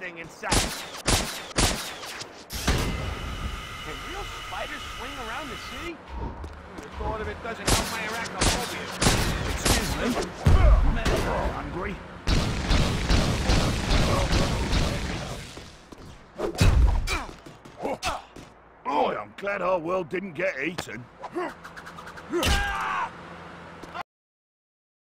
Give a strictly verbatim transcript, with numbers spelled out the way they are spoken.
thing in sight. Can real spiders swing around the city? The thought of it doesn't help my arachnophobia. Excuse me. Man, you're hungry. Boy, I'm glad our world didn't get eaten.